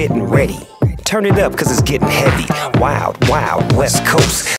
getting ready. Turn it up, cause it's getting heavy. Wild, wild West Coast.